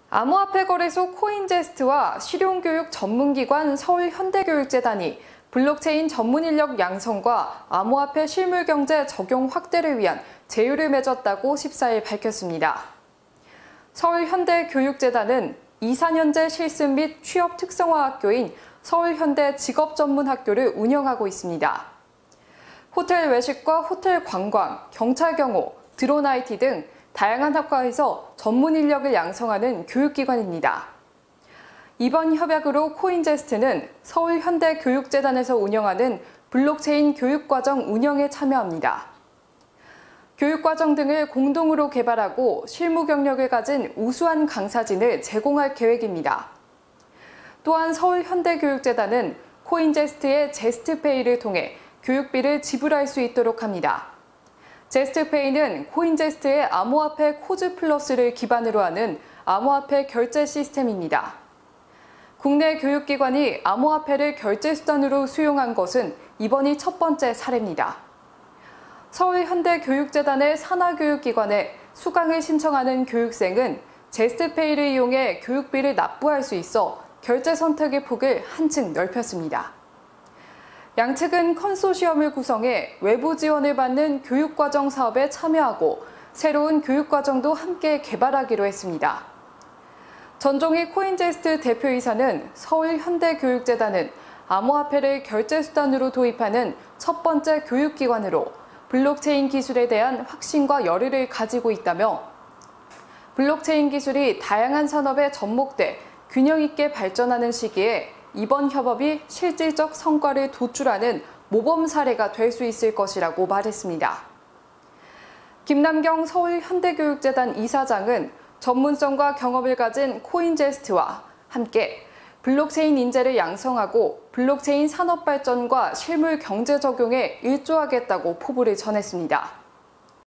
암호화폐 거래소 코인제스트와 실용교육 전문기관 서울현대교육재단이 블록체인 전문 인력 양성과 암호화폐 실물경제 적용 확대를 위한 제휴를 맺었다고 14일 밝혔습니다. 서울현대교육재단은 2, 4년제 실습 및 취업 특성화 학교인 서울현대 직업전문학교를 운영하고 있습니다. 호텔 외식과 호텔 관광, 경찰 경호, 드론 IT 등 다양한 학과에서 전문 인력을 양성하는 교육기관입니다. 이번 협약으로 코인제스트는 서울현대교육재단에서 운영하는 블록체인 교육과정 운영에 참여합니다. 교육과정 등을 공동으로 개발하고 실무 경력을 가진 우수한 강사진을 제공할 계획입니다. 또한 서울현대교육재단은 코인제스트의 제스트페이를 통해 교육비를 지불할 수 있도록 합니다. 제스트페이는 코인제스트의 암호화폐 코즈 플러스를 기반으로 하는 암호화폐 결제 시스템입니다. 국내 교육기관이 암호화폐를 결제 수단으로 수용한 것은 이번이 첫 번째 사례입니다. 서울현대교육재단의 산하교육기관에 수강을 신청하는 교육생은 제스트페이를 이용해 교육비를 납부할 수 있어 결제 선택의 폭을 한층 넓혔습니다. 양측은 컨소시엄을 구성해 외부 지원을 받는 교육과정 사업에 참여하고 새로운 교육과정도 함께 개발하기로 했습니다. 전종희 코인제스트 대표이사는 서울현대교육재단은 암호화폐를 결제 수단으로 도입하는 첫 번째 교육기관으로 블록체인 기술에 대한 확신과 열의를 가지고 있다며 블록체인 기술이 다양한 산업에 접목돼 균형 있게 발전하는 시기에 이번 협업이 실질적 성과를 도출하는 모범 사례가 될 수 있을 것이라고 말했습니다. 김남경 서울현대교육재단 이사장은 전문성과 경험을 가진 코인제스트와 함께 블록체인 인재를 양성하고 블록체인 산업 발전과 실물 경제 적용에 일조하겠다고 포부를 전했습니다.